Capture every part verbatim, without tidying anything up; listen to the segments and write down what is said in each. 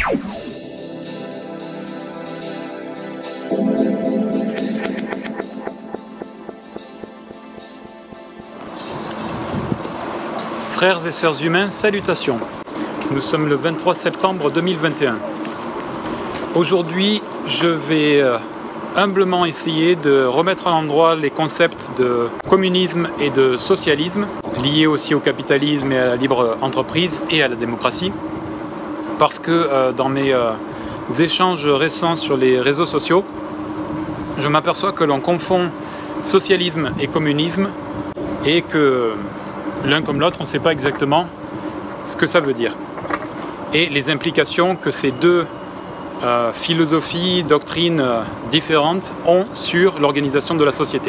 Frères et sœurs humains, salutations. Nous sommes le vingt-trois septembre deux mille vingt et un. Aujourd'hui, je vais euh, humblement essayer de remettre à l'endroit les concepts de communisme et de socialisme, liés aussi au capitalisme et à la libre entreprise et à la démocratie. Parce que euh, dans mes euh, échanges récents sur les réseaux sociaux, je m'aperçois que l'on confond socialisme et communisme et que l'un comme l'autre, on ne sait pas exactement ce que ça veut dire. Et les implications que ces deux euh, philosophies, doctrines euh, différentes ont sur l'organisation de la société.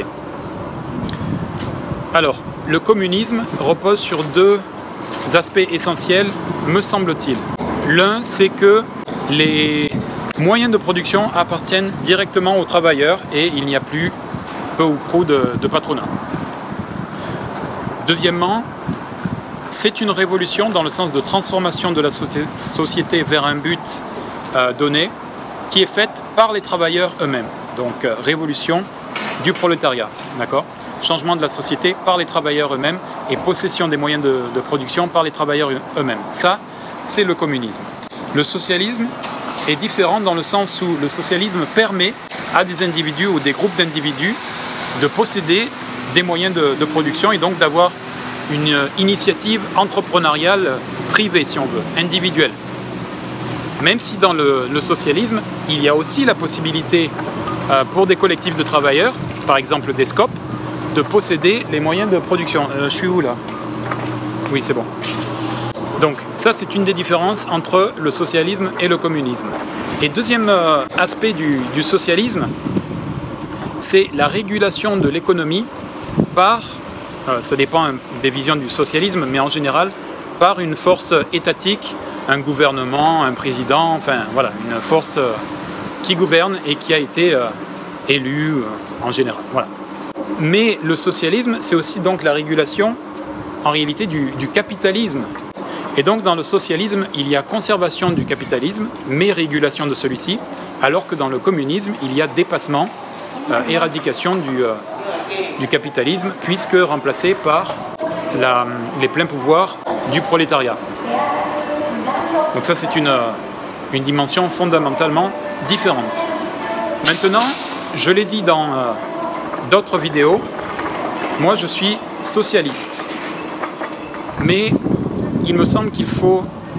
Alors, le communisme repose sur deux aspects essentiels, me semble-t-il. L'un, c'est que les moyens de production appartiennent directement aux travailleurs et il n'y a plus peu ou prou de, de patronat. Deuxièmement, c'est une révolution dans le sens de transformation de la société vers un but euh, donné qui est faite par les travailleurs eux-mêmes. Donc euh, révolution du prolétariat, d'accord ? Changement de la société par les travailleurs eux-mêmes et possession des moyens de, de production par les travailleurs eux-mêmes. Ça, c'est le communisme. Le socialisme est différent dans le sens où le socialisme permet à des individus ou des groupes d'individus de posséder des moyens de, de production et donc d'avoir une initiative entrepreneuriale privée, si on veut, individuelle. Même si dans le, le socialisme, il y a aussi la possibilité euh, pour des collectifs de travailleurs, par exemple des SCOP, de posséder les moyens de production. Euh, je suis où là? Oui, c'est bon. Donc ça, c'est une des différences entre le socialisme et le communisme. Et deuxième euh, aspect du, du socialisme, c'est la régulation de l'économie par, euh, ça dépend des visions du socialisme, mais en général, par une force étatique, un gouvernement, un président, enfin voilà, une force euh, qui gouverne et qui a été euh, élue euh, en général. Voilà. Mais le socialisme, c'est aussi donc la régulation, en réalité, du, du capitalisme. Et donc dans le socialisme, il y a conservation du capitalisme, mais régulation de celui-ci, alors que dans le communisme, il y a dépassement, euh, éradication du, euh, du capitalisme, puisque remplacé par la, les pleins pouvoirs du prolétariat. Donc ça, c'est une, euh, une dimension fondamentalement différente. Maintenant, je l'ai dit dans euh, d'autres vidéos, moi je suis socialiste. Mais il me semble qu'il faut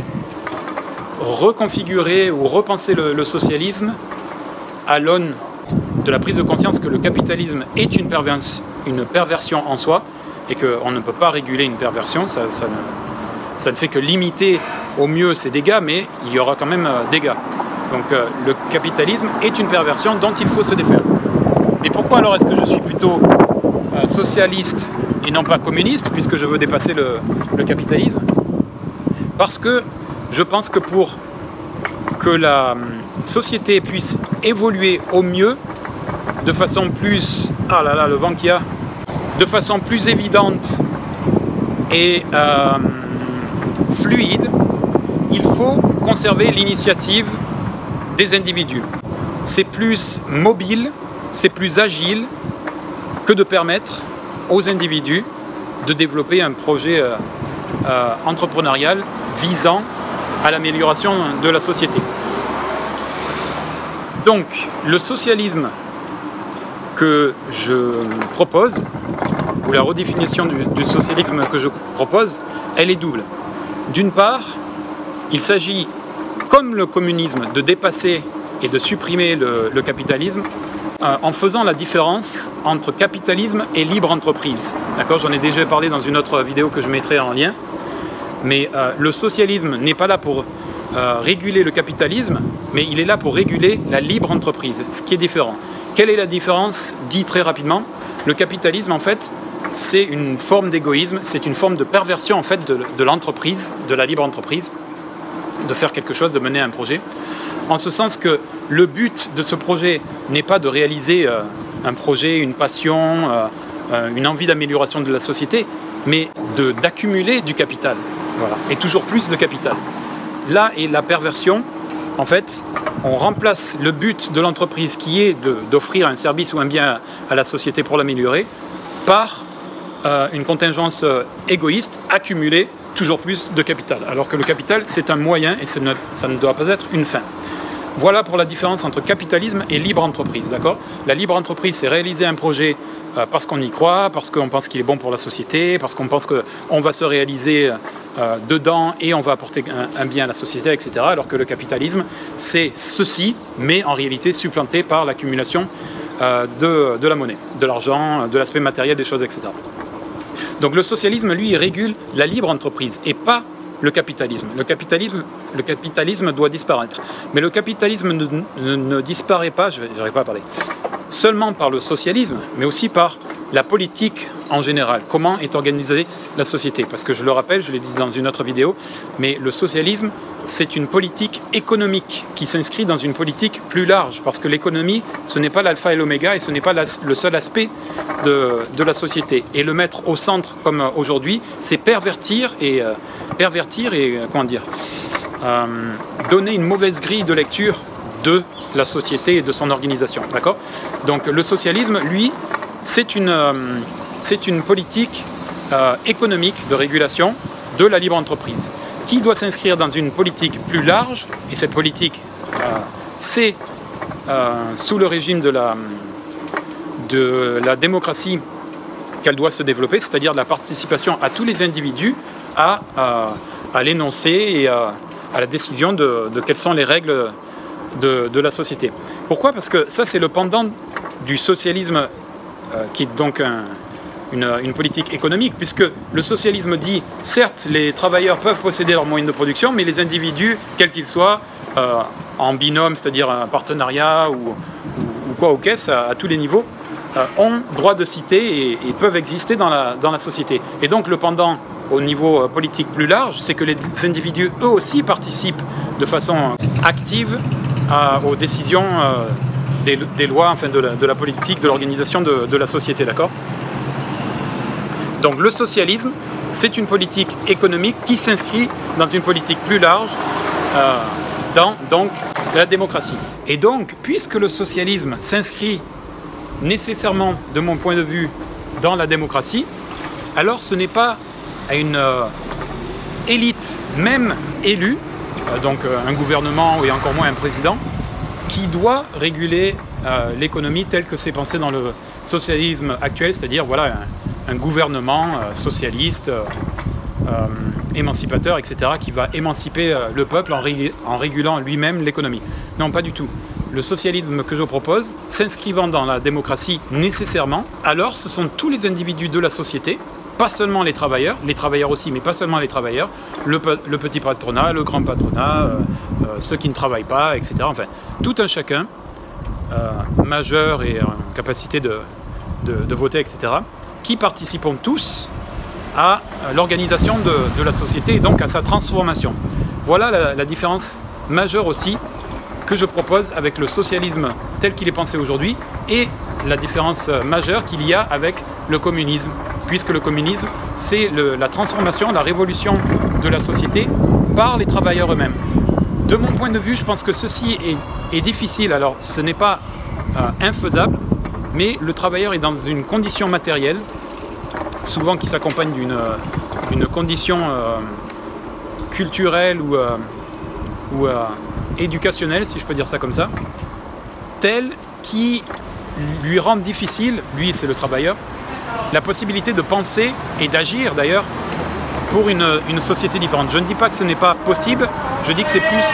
reconfigurer ou repenser le, le socialisme à l'aune de la prise de conscience que le capitalisme est une, pervers, une perversion en soi et qu'on ne peut pas réguler une perversion, ça, ça, ne, ça ne fait que limiter au mieux ses dégâts, mais il y aura quand même euh, dégâts. Donc euh, le capitalisme est une perversion dont il faut se défaire. Mais pourquoi alors est-ce que je suis plutôt euh, socialiste et non pas communiste, puisque je veux dépasser le, le capitalisme? Parce que je pense que pour que la société puisse évoluer au mieux, de façon plus... Ah là là, le vent qu'il y a de façon plus évidente et euh, fluide, il faut conserver l'initiative des individus. C'est plus mobile, c'est plus agile que de permettre aux individus de développer un projet euh, euh, entrepreneurial visant à l'amélioration de la société. Donc, le socialisme que je propose, ou la redéfinition du, du socialisme que je propose, elle est double. D'une part, il s'agit, comme le communisme, de dépasser et de supprimer le, le capitalisme euh, en faisant la différence entre capitalisme et libre entreprise. D'accord ? J'en ai déjà parlé dans une autre vidéo que je mettrai en lien. Mais euh, le socialisme n'est pas là pour euh, réguler le capitalisme, mais il est là pour réguler la libre entreprise, ce qui est différent. Quelle est la différence? Dit très rapidement, le capitalisme, en fait, c'est une forme d'égoïsme, c'est une forme de perversion, en fait, de, de l'entreprise, de la libre entreprise, de faire quelque chose, de mener un projet. En ce sens que le but de ce projet n'est pas de réaliser euh, un projet, une passion, euh, euh, une envie d'amélioration de la société, mais de, d'accumuler du capital. Voilà. Et toujours plus de capital. Là est la perversion En fait, on remplace le but de l'entreprise qui est d'offrir un service ou un bien à la société pour l'améliorer par euh, une contingence euh, égoïste accumuler toujours plus de capital. Alors que le capital, c'est un moyen et ça ne, ça ne doit pas être une fin. Voilà pour la différence entre capitalisme et libre entreprise. D'accord ? La libre entreprise, c'est réaliser un projet euh, parce qu'on y croit, parce qu'on pense qu'il est bon pour la société, parce qu'on pense qu'on va se réaliser euh, dedans et on va apporter un, un bien à la société, et cetera. Alors que le capitalisme, c'est ceci, mais en réalité supplanté par l'accumulation euh, de, de la monnaie, de l'argent, de l'aspect matériel des choses, et cetera. Donc le socialisme, lui, il régule la libre entreprise et pas le capitalisme. Le capitalisme, le capitalisme doit disparaître. Mais le capitalisme ne, ne, ne disparaît pas, je n'arrive pas à parler, seulement par le socialisme, mais aussi par la politique en général. Comment est organisée la société? Parce que je le rappelle, je l'ai dit dans une autre vidéo, mais le socialisme, c'est une politique économique qui s'inscrit dans une politique plus large. Parce que l'économie, ce n'est pas l'alpha et l'oméga et ce n'est pas la, le seul aspect de, de la société. Et le mettre au centre, comme aujourd'hui, c'est pervertir et, euh, pervertir et euh, comment dire, euh, donner une mauvaise grille de lecture de la société et de son organisation. D'accord ? Donc le socialisme, lui, c'est une, euh, c'est une politique euh, économique de régulation de la libre entreprise, qui doit s'inscrire dans une politique plus large, et cette politique, euh, c'est euh, sous le régime de la, de la démocratie qu'elle doit se développer, c'est-à-dire de la participation à tous les individus à, à, à l'énoncé et à, à la décision de, de quelles sont les règles de, de la société. Pourquoi ? Parce que ça, c'est le pendant du socialisme, euh, qui est donc un Une, une politique économique, puisque le socialisme dit, certes, les travailleurs peuvent posséder leurs moyens de production, mais les individus, quels qu'ils soient, euh, en binôme, c'est-à-dire un partenariat ou, ou, ou quoi au caisse, à, à tous les niveaux, euh, ont droit de cité et, et peuvent exister dans la, dans la société. Et donc le pendant au niveau euh, politique plus large, c'est que les individus, eux aussi, participent de façon active à, aux décisions euh, des, des lois, enfin de la, de la politique, de l'organisation de, de la société, d'accord ? Donc le socialisme, c'est une politique économique qui s'inscrit dans une politique plus large, euh, dans donc, la démocratie. Et donc, puisque le socialisme s'inscrit nécessairement, de mon point de vue, dans la démocratie, alors ce n'est pas à une euh, élite, même élue, euh, donc euh, un gouvernement et encore moins un président, qui doit réguler euh, l'économie telle que c'est pensé dans le socialisme actuel, c'est-à-dire voilà, un, un gouvernement euh, socialiste, euh, euh, émancipateur, et cetera, qui va émanciper euh, le peuple en, ré, en régulant lui-même l'économie. Non, pas du tout. Le socialisme que je propose, s'inscrivant dans la démocratie nécessairement, alors ce sont tous les individus de la société, pas seulement les travailleurs, les travailleurs aussi, mais pas seulement les travailleurs, le, le petit patronat, le grand patronat, euh, euh, ceux qui ne travaillent pas, et cetera. Enfin, tout un chacun, euh, majeur et en capacité de, de, de voter, et cetera, qui participons tous à l'organisation de, de la société et donc à sa transformation. Voilà la, la différence majeure aussi que je propose avec le socialisme tel qu'il est pensé aujourd'hui et la différence majeure qu'il y a avec le communisme, puisque le communisme, c'est la transformation, la révolution de la société par les travailleurs eux-mêmes. De mon point de vue, je pense que ceci est, est difficile. Alors, ce n'est pas euh, infaisable, mais le travailleur est dans une condition matérielle, souvent qui s'accompagne d'une d'une condition euh, culturelle ou, euh, ou euh, éducationnelle, si je peux dire ça comme ça, telle qui lui rend difficile, lui c'est le travailleur, la possibilité de penser et d'agir d'ailleurs pour une, une société différente. Je ne dis pas que ce n'est pas possible, je dis que c'est plus...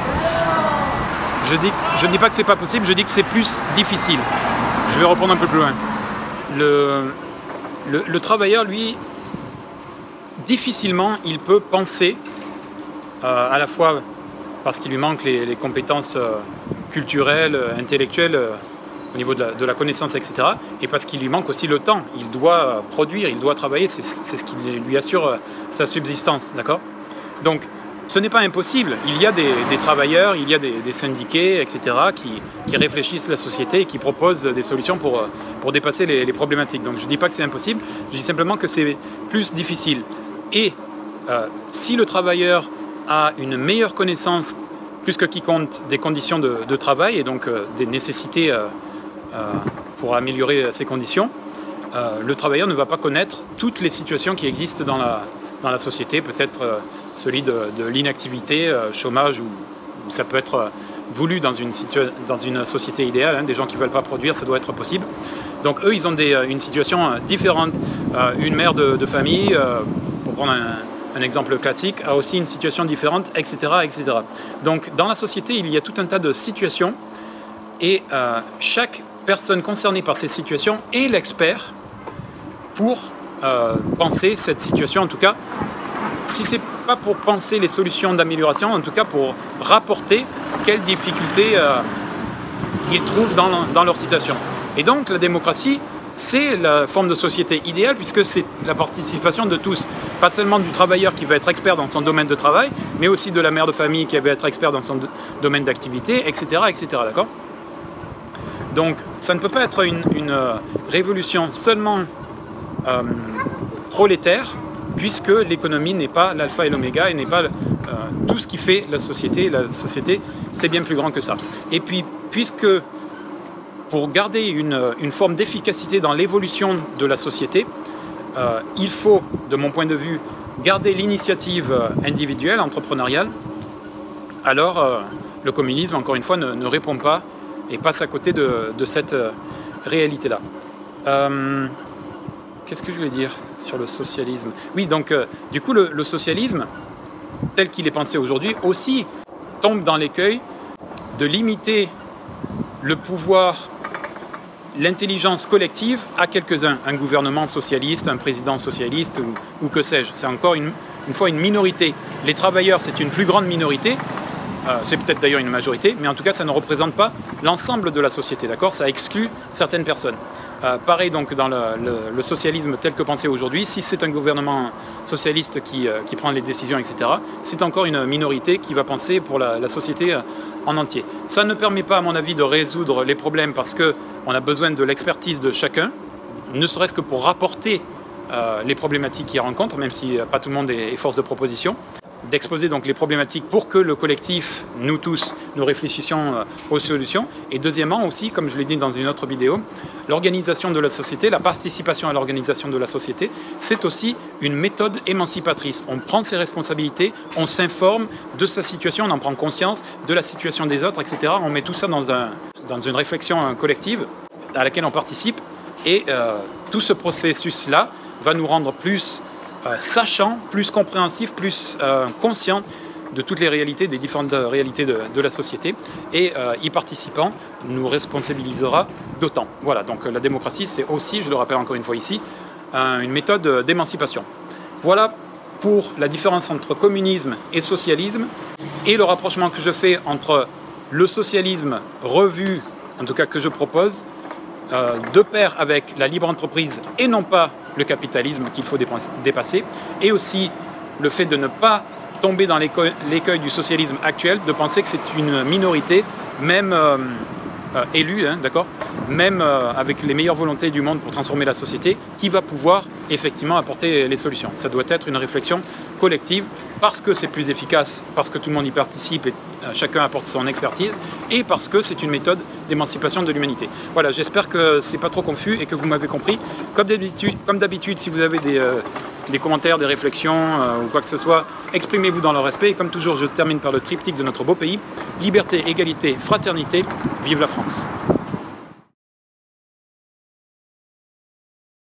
Je, dis, je ne dis pas que c'est pas possible, je dis que c'est plus difficile. Je vais reprendre un peu plus loin. Le, le, le travailleur, lui, difficilement, il peut penser euh, à la fois parce qu'il lui manque les, les compétences euh, culturelles, intellectuelles, euh, au niveau de la, de la connaissance, et cetera. Et parce qu'il lui manque aussi le temps. Il doit produire, il doit travailler, c'est ce qui lui assure euh, sa subsistance, d'accord ? Donc, ce n'est pas impossible. Il y a des, des travailleurs, il y a des, des syndiqués, et cetera, qui, qui réfléchissent la société et qui proposent des solutions pour, pour dépasser les, les problématiques. Donc, je ne dis pas que c'est impossible, je dis simplement que c'est plus difficile. Et euh, si le travailleur a une meilleure connaissance plus que quiconque des conditions de, de travail et donc euh, des nécessités euh, euh, pour améliorer ces conditions, euh, le travailleur ne va pas connaître toutes les situations qui existent dans la, dans la société, peut-être euh, celui de, de l'inactivité, euh, chômage, ou, ou ça peut être euh, voulu dans une, dans une société idéale, hein, des gens qui ne veulent pas produire, ça doit être possible. Donc eux, ils ont des, une situation différente. Euh, une mère de, de famille, euh, pour prendre un, un exemple classique, a aussi une situation différente, et cetera, et cetera. Donc dans la société, il y a tout un tas de situations et euh, chaque personne concernée par ces situations est l'expert pour euh, penser cette situation, en tout cas, si ce n'est pas pour penser les solutions d'amélioration, en tout cas pour rapporter quelles difficultés euh, ils trouvent dans, dans leur situation. Et donc la démocratie, c'est la forme de société idéale puisque c'est la participation de tous, pas seulement du travailleur qui va être expert dans son domaine de travail, mais aussi de la mère de famille qui va être expert dans son domaine d'activité, et cetera, et cetera. D'accord ? Donc ça ne peut pas être une, une révolution seulement euh, prolétaire, puisque l'économie n'est pas l'alpha et l'oméga et n'est pas euh, tout ce qui fait la société. La société, c'est bien plus grand que ça. Et puis, puisque pour garder une, une forme d'efficacité dans l'évolution de la société, euh, il faut, de mon point de vue, garder l'initiative individuelle, entrepreneuriale, alors euh, le communisme, encore une fois, ne, ne répond pas et passe à côté de, de cette euh, réalité-là. Euh, Qu'est-ce que je voulais dire sur le socialisme? Oui, donc euh, du coup, le, le socialisme, tel qu'il est pensé aujourd'hui, aussi tombe dans l'écueil de limiter le pouvoir, l'intelligence collective à quelques-uns. Un gouvernement socialiste, un président socialiste ou, ou que sais-je. C'est encore une, une fois une minorité. Les travailleurs, c'est une plus grande minorité. Euh, c'est peut-être d'ailleurs une majorité, mais en tout cas, ça ne représente pas l'ensemble de la société, d'accord? Ça exclut certaines personnes. Euh, pareil donc dans le, le, le socialisme tel que pensé aujourd'hui, si c'est un gouvernement socialiste qui, euh, qui prend les décisions, et cetera, c'est encore une minorité qui va penser pour la, la société euh, en entier. Ça ne permet pas, à mon avis, de résoudre les problèmes parce qu'on a besoin de l'expertise de chacun, ne serait-ce que pour rapporter euh, les problématiques qu'ils rencontrent, même si euh, pas tout le monde est, est force de proposition. D'exposer donc les problématiques pour que le collectif, nous tous, nous réfléchissions euh, aux solutions. Et deuxièmement aussi, comme je l'ai dit dans une autre vidéo, l'organisation de la société, la participation à l'organisation de la société, c'est aussi une méthode émancipatrice. On prend ses responsabilités, on s'informe de sa situation, on en prend conscience de la situation des autres, et cetera. On met tout ça dans, un, dans une réflexion collective à laquelle on participe. Et euh, tout ce processus-là va nous rendre plus Euh, sachant, plus compréhensif, plus euh, conscient de toutes les réalités, des différentes réalités de, de la société, et euh, y participant nous responsabilisera d'autant. Voilà, donc euh, la démocratie, c'est aussi, je le rappelle encore une fois ici, un, une méthode d'émancipation. Voilà pour la différence entre communisme et socialisme, et le rapprochement que je fais entre le socialisme revu, en tout cas que je propose, Euh, de pair avec la libre entreprise et non pas le capitalisme qu'il faut dépasser, et aussi le fait de ne pas tomber dans l'écueil du socialisme actuel, de penser que c'est une minorité, même euh, euh, élue, hein, d'accord, même euh, avec les meilleures volontés du monde pour transformer la société, qui va pouvoir effectivement apporter les solutions. Ça doit être une réflexion collective, parce que c'est plus efficace, parce que tout le monde y participe et euh, chacun apporte son expertise, et parce que c'est une méthode d'émancipation de l'humanité. Voilà, j'espère que c'est pas trop confus et que vous m'avez compris. Comme d'habitude, comme d'habitude, si vous avez des, euh, des commentaires, des réflexions euh, ou quoi que ce soit, exprimez-vous dans le respect. Et comme toujours, je termine par le triptyque de notre beau pays: liberté, égalité, fraternité. Vive la France!